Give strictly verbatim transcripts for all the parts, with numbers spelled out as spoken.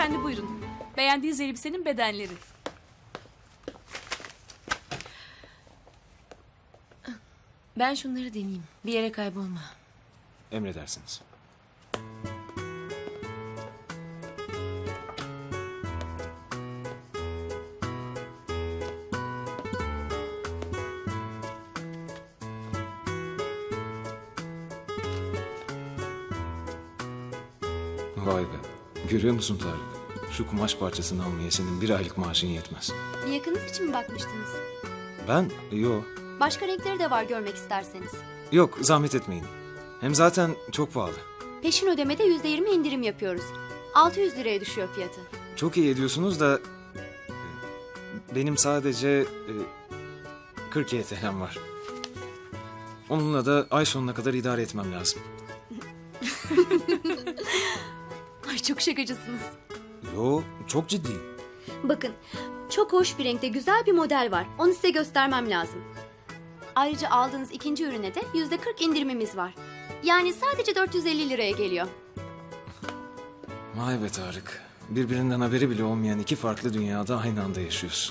Hanımefendi buyurun. Beğendiğiniz elbisenin bedenleri. Ben şunları deneyeyim. Bir yere kaybolma. Emredersiniz. Vay be. Görüyor musun Tarık? Şu kumaş parçasını almaya senin bir aylık maaşın yetmez. Yakınız için mi bakmıştınız? Ben? Yok. Başka renkleri de var görmek isterseniz. Yok, zahmet etmeyin. Hem zaten çok pahalı. Peşin ödemede yüzde yirmi indirim yapıyoruz. altı yüz liraya düşüyor fiyatı. Çok iyi ediyorsunuz da... Benim sadece... E, kırk Y T L'm var. Onunla da ay sonuna kadar idare etmem lazım. Ay çok şakacısınız. Yo, çok ciddiyim. Bakın, çok hoş bir renkte güzel bir model var. Onu size göstermem lazım. Ayrıca aldığınız ikinci ürüne de yüzde kırk indirimimiz var. Yani sadece dört yüz elli liraya geliyor. Vay be Tarık. Birbirinden haberi bile olmayan iki farklı dünyada aynı anda yaşıyorsun.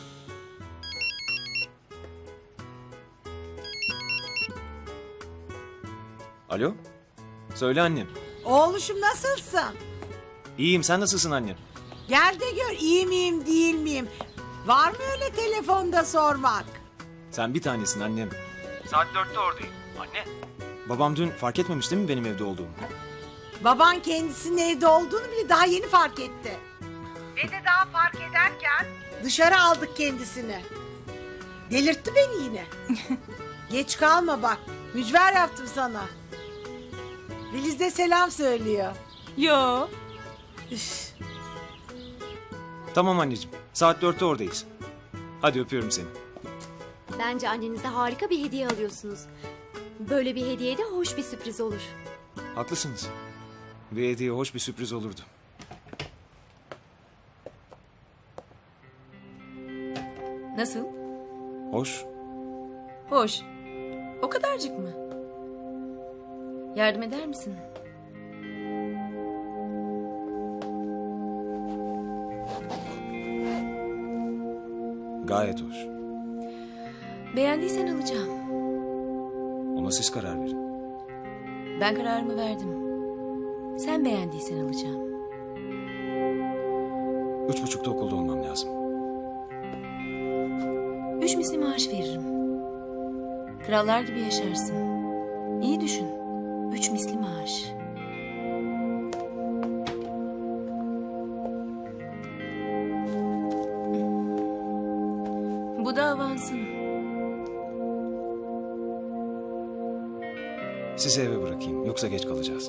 Alo? Söyle annem. Oğluşum nasılsın? İyiyim, sen nasılsın annem? Gel de gör iyi miyim değil miyim? Var mı öyle telefonda sormak? Sen bir tanesin annem. Saat dörtte oradayım. Anne. Babam dün fark etmemiş değil mi benim evde olduğumu? Baban kendisinin evde olduğunu bile daha yeni fark etti. Ve de daha fark ederken dışarı aldık kendisini. Delirtti beni yine. Geç kalma bak. Mücver yaptım sana. Filiz de selam söylüyor. Yo. Üf. Tamam anneciğim. Saat dörtte oradayız. Hadi öpüyorum seni. Bence annenize harika bir hediye alıyorsunuz. Böyle bir hediye de hoş bir sürpriz olur. Haklısınız. Bir hediye hoş bir sürpriz olurdu. Nasıl? Hoş. Hoş. O kadarcık mı? Yardım eder misin? Gayet hoş. Beğendiysen alacağım. Ona siz karar verin. Ben kararımı verdim. Sen beğendiysen alacağım. Üç buçukta okulda olmam lazım. Üç misli maaş veririm. Krallar gibi yaşarsın. İyi düşün. Üç misli maaş. Bu da avansın. Sizi eve bırakayım. Yoksa geç kalacağız.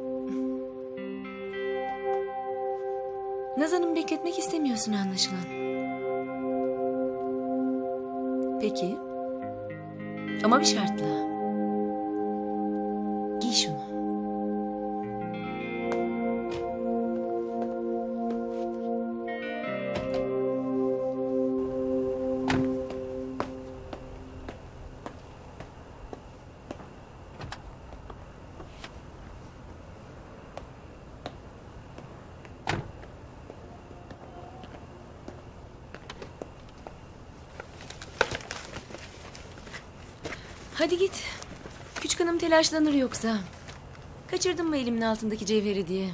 Naz Hanım bekletmek istemiyorsun anlaşılan. Peki. Ama bir şartla. Giy şunu. Hadi git. Küçük hanım telaşlanır yoksa. Kaçırdın mı elimin altındaki cevheri diye.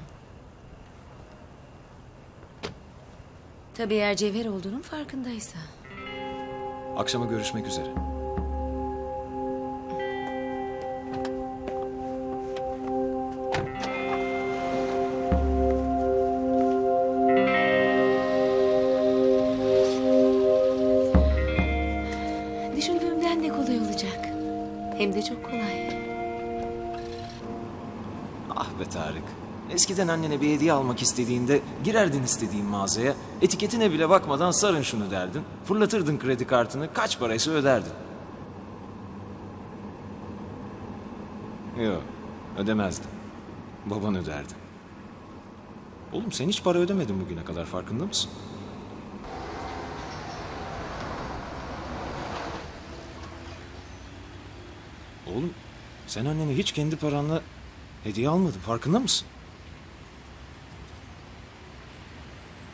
Tabii eğer cevher olduğunun farkındaysa. Akşama görüşmek üzere. Düşündüğümden de kolay olacak. Hem de çok kolay. Ah be Tarık. Eskiden annene bir hediye almak istediğinde girerdin istediğin mağazaya, etiketine bile bakmadan sarın şunu derdin. Fırlatırdın kredi kartını, kaç paraysa öderdin. Yok, ödemezdim. Baban öderdi. Oğlum sen hiç para ödemedin bugüne kadar, farkında mısın? Oğlum sen annene hiç kendi paranla hediye almadın, farkında mısın?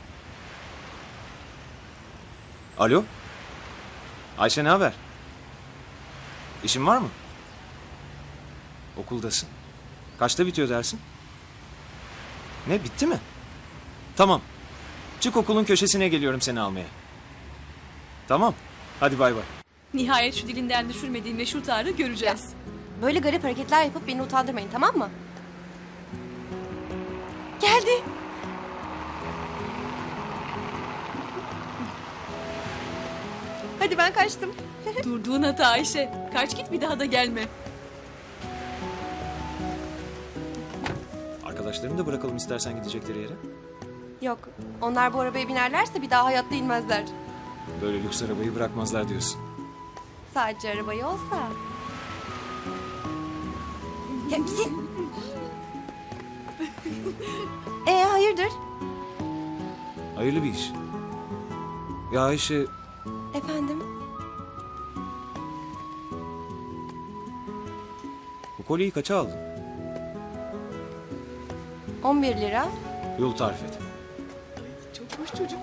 Alo? Ayşe ne haber? İşin var mı? Okuldasın. Kaçta bitiyor dersin? Ne, bitti mi? Tamam. Çık, okulun köşesine geliyorum seni almaya. Tamam. Hadi bay bay. Nihayet şu dilinden düşürmediğin meşhur Tarık'ı göreceğiz. Böyle garip hareketler yapıp beni utandırmayın, tamam mı? Geldi. Hadi ben kaçtım. Durduğun hata Ayşe. Kaç git, bir daha da gelme. Arkadaşlarını da bırakalım istersen gidecekleri yere. Yok, onlar bu arabaya binerlerse bir daha hayatta inmezler. Böyle lüks arabayı bırakmazlar diyorsun. Sadece arabayı olsa. Ya bizim... Ee hayırdır? Hayırlı bir iş. Ya Ayşe, Efendim? bu kolyeyi kaça aldın? on bir lira. Yol tarif et. Çok hoş çocuk.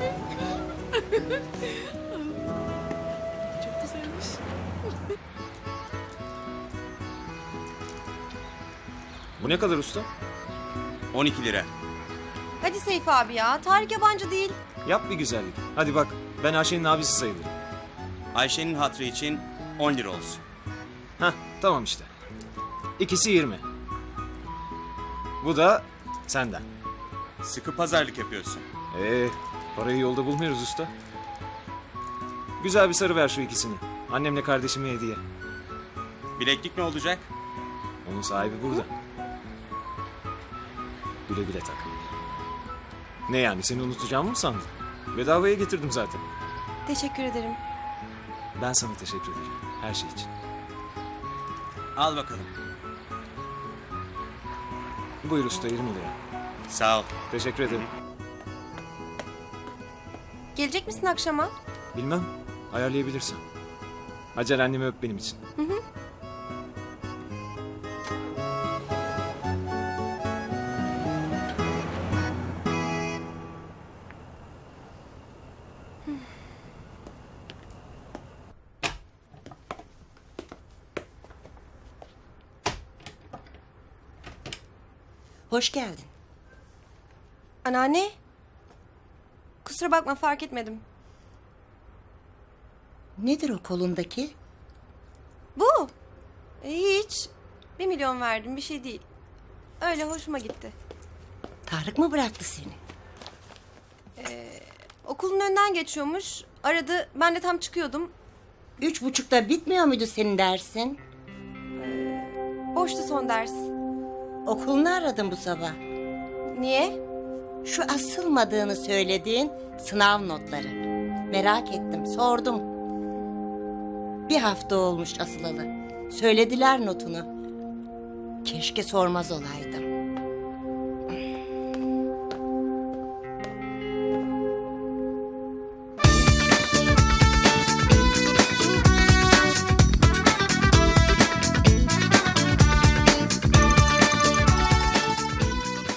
Çok güzelmiş. Bu ne kadar usta? on iki lira. Hadi Seyfi abi ya, Tarık yabancı değil. Yap bir güzellik. Hadi bak, ben Ayşe'nin abisi sayılırım. Ayşe'nin hatırı için on lira olsun. Hah, tamam işte. İkisi yirmi. Bu da senden. Sıkı pazarlık yapıyorsun. Ee, parayı yolda bulmuyoruz usta. Güzel bir sarı ver şu ikisini. Annemle kardeşime hediye. Bileklik ne olacak? Onun sahibi burada. Güle güle tak. Ne yani, seni unutacağımı mı sandın? Bedavaya getirdim zaten. Teşekkür ederim. Ben sana teşekkür ederim. Her şey için. Al bakalım. Buyur usta, yirmi lira. Sağ ol. Teşekkür ederim. Gelecek misin akşama? Bilmem, ayarlayabilirsen. Hacer, annemi öp benim için. Hı hı. Hoş geldin. Anneanne. Kusura bakma, fark etmedim. Nedir o kolundaki? Bu. E, hiç. Bir milyon verdim, bir şey değil. Öyle hoşuma gitti. Tarık mı bıraktı seni? Okulun önünden geçiyormuş. Aradı, ben de tam çıkıyordum. Üç buçukta bitmiyor muydu senin dersin? Boştu son ders. Okulunu aradım bu sabah. Niye? Şu asılmadığını söylediğin sınav notları. Merak ettim, sordum. Bir hafta olmuş asılalı. Söylediler notunu. Keşke sormaz olaydım.